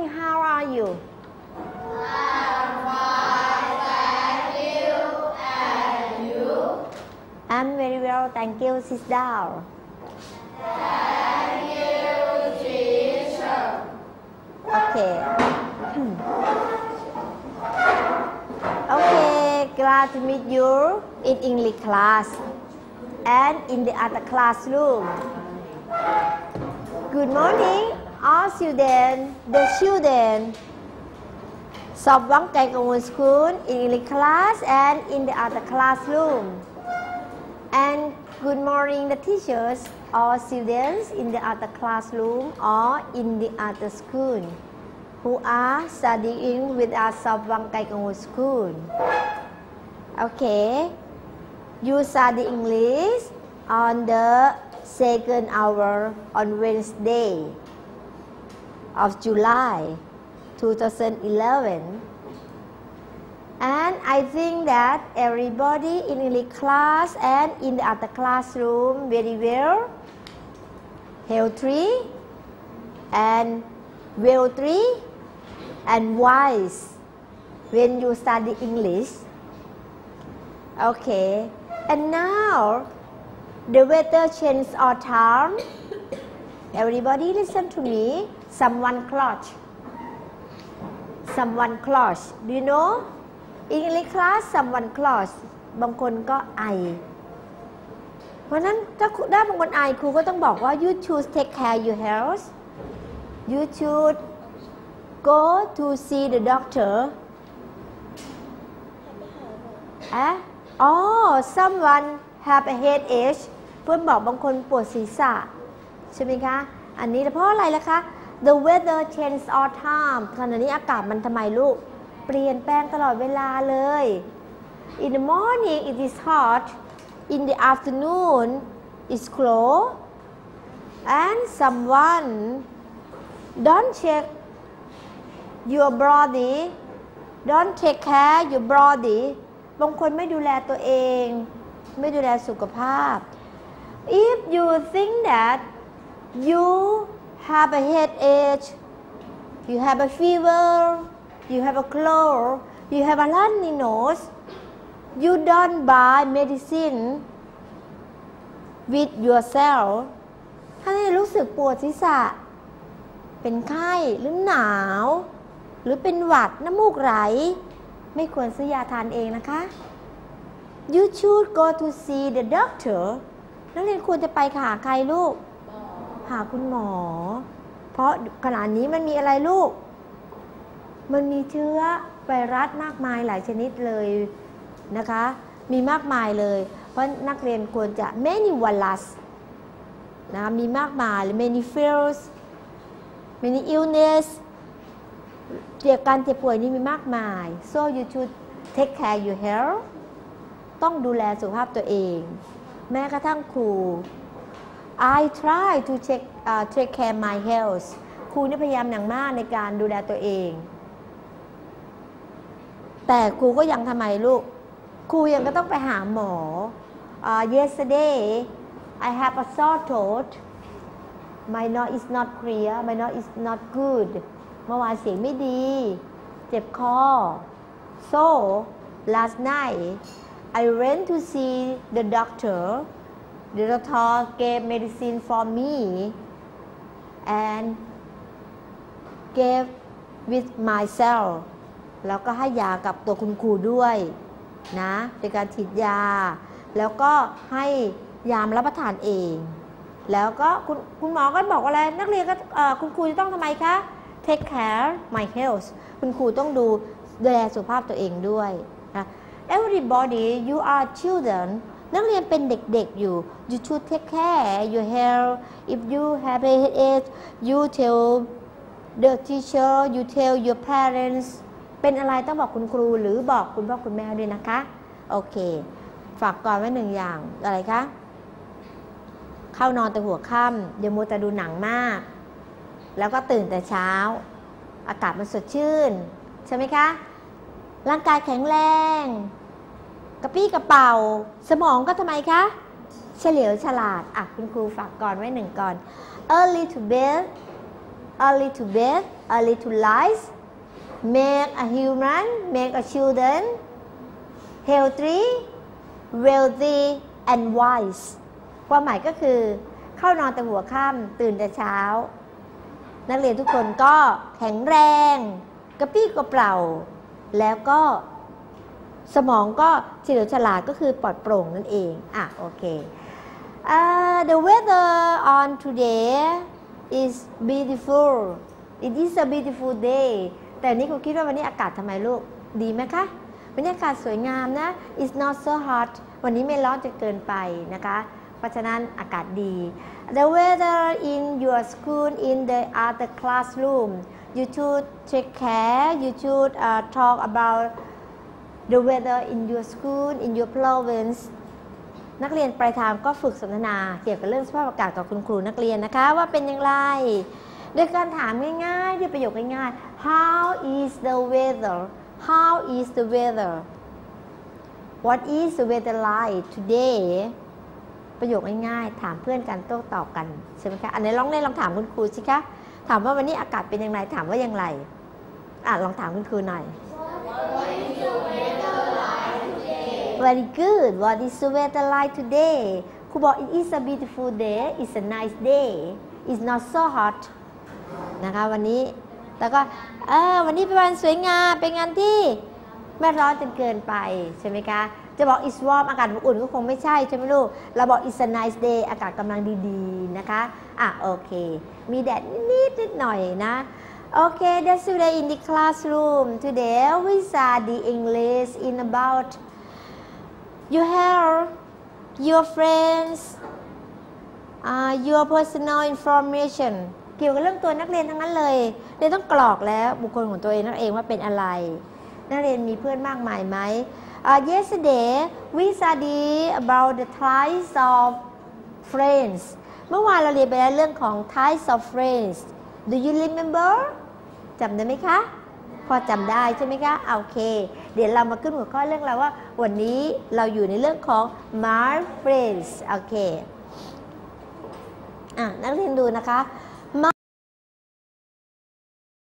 morning. How are you? I'm fine, thank you. And you? I'm very well, thank you. Sit down. Thank you, teacher. Okay. Okay, glad to meet you in English class and in the other classroom. Good morning, all students. The children of Vang Kai Kong School in English class and in the other classroom. And good morning, the teachers, all students in the other classroom or in the other school who are studying with us of Vang Kai Kong School. Okay, you study English on the second hour on Wednesday of July 2011. And I think that everybody in English class and in the other classroom very well, healthy and wealthy and wise when you study English. Okay, and now the weather changes all time. Everybody listen to me. Someone clutch. Someone clutch. Do you know? In English class, someone clutch. บางคนก็ไอ เพราะนั้นถ้าบางคนไอครูก็ต้องบอกว่า you should take care your health. You should go to see the doctor. Someone have a headache. เพื่อนบอกบางคนปวดศีรษะใช่ไหมคะ อันนี้เพราะอะไรล่ะคะ The weather changes all time ขณะนี้อากาศมันทำไมลูกเปลี่ยนแปลงตลอดเวลาเลย In the morning it is hot. In the afternoon it's cold. And someone don't check your body. Don't take care your body. บางคนไม่ดูแลตัวเองไม่ดูแลสุขภาพ If you think that you have a headache, you have a fever, you have a cold, you have a runny nose, you don't buy medicine with yourself. ถ้ารู้สึกปวดศีรษะเป็นไข้หรือหนาวหรือเป็นหวัดน้ำมูกไหลไม่ควรซื้อยาทานเองนะคะ You should go to see the doctor. นักเรียนควรจะไปหาใครลูกหาคุณหมอเพราะขณะนี้มันมีอะไรลูกมันมีเชื้อไวรัสมากมายหลายชนิดเลยนะคะมีมากมายเลยเพราะนักเรียนควรจะ many virus นะมีมากมาย many fears many illness การเจ็บป่วยนี้มีมากมาย so you should take care your health ต้องดูแลสุขภาพตัวเองแม้กระทั่งครู I try to take care my health ครูนี่พยายามอย่างมากในการดูแลตัวเองแต่ครูก็ยังทำไมลูกครูยังก็ต้องไปหาหมอ Yesterday I have a sore throat my nose is not clear my nose is not good เมื่อวานเสียงไม่ดีเจ็บคอ so last night I went to see the doctor. The doctor gave medicine for me and gave with myself แล้วก็ให้ยากับตัวคุณครูด้วยนะเป็นการฉีดยาแล้วก็ให้ยามรับประทานเองแล้วก็คุณหมอก็บอกว่าอะไรนักเรียนก็คุณครูจะต้องทำไมคะ take care my health คุณครูต้องดูแลสุขภาพตัวเองด้วยนะ Everybody you are children นักเรียนเป็นเด็กๆอยู่ you should take care your health if you have a headache you tell the teacher you tell your parents เป็นอะไรต้องบอกคุณครูหรือบอกคุณพ่อคุณแม่ด้วยนะคะโอเคฝากก่อนไว้หนึ่งอย่างอะไรคะเข้านอนแต่หัวค่ำอย่ามัวแต่ดูหนังมากแล้วก็ตื่นแต่เช้าอากาศมันสดชื่นใช่ไหมคะร่างกายแข็งแรงกระปี้กระเป๋าสมองก็ทำไมคะเฉลียวฉลาดคุณครูฝากก่อนไว้หนึ่งก่อน early to bed a little life make a human make a children healthy wealthy and wise ความหมายก็คือเข้านอนแต่หัวค่ำตื่นแต่เช้านักเรียนทุกคนก็แข็งแรงกระปี้กระเปร่าแล้วก็สมองก็เฉลียวฉลาดก็คือปลอดโปร่งนั่นเองโอเค The weather on today is beautiful it is a beautiful day แต่นี่คุณคิดว่าวันนี้อากาศทำไมลูกดีไหมคะวันนี้อากาศสวยงามนะ it's not so hot วันนี้ไม่ร้อนจนเกินไปนะคะเพราะฉะนั้นอากาศดี The weather in your school in the other classroom you should take care you should talk about the weather in your school in your province นักเรียนปลายทางก็ฝึกสนทนาเกี่ยวกับเรื่องสภาพอากาศกับคุณครูนักเรียนนะคะว่าเป็นอย่างไรด้วยการถามง่ายๆด้วยประโยคง่ายๆ How is the weather How is the weather What is the weather like today ประโยคง่ายๆถามเพื่อนกันโต้ตอบกันใช่ไหมคะอันนี้ลองถามคุณครูสิคะถามว่าวันนี้อากาศเป็นอย่างไรถามว่าอย่างไรลองถามคุณครูหน่อย Very good What is the weather like today ครูบอก It is a beautiful day It's a nice day It's not so hot นะคะวันนี้แล้วก็วันนี้เป็นวันสวยงามเป็นงานที่ไม่ร้อนจนเกินไปใช่ไหมคะจะบอก it's warm อากาศอุ่นก็คงไม่ใช่ใช่ไหมลูกเราบอก it's a nice day อากาศกำลังดีๆนะคะโอเคมีแดดนิดหน่อยนะโอเค that's today in the classroom today we study English in about you have your friends your personal information เกี่ยวกับเรื่องตัวนักเรียนทั้งนั้นเลยเรียนต้องกรอกแล้วบุคคลของตัวเองนั่นเองว่าเป็นอะไรนักเรียนมีเพื่อนมากมายไหมYesterday we study about the types of friends เมื่อวานเราเรียนไปแล้วเรื่องของ types of friends Do you remember จำได้ไหมคะพอจำได้ใช่ไหมคะโอเคเดี๋ยวเรามาขึ้นหัวข้อเรื่องเราว่าวันนี้เราอยู่ในเรื่องของ my friends โอเคนักเรียนดูนะคะ